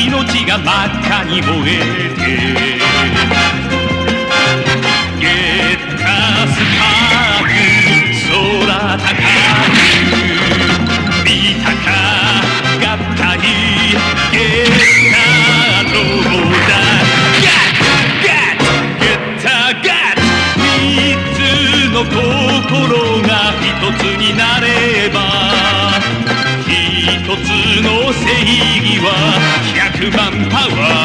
命が真っ赤に燃えてゲッタスパーク空高く見たか合体ゲッタロボだゲッタガッ三つの心が一つになれば一つの正義は100万パワー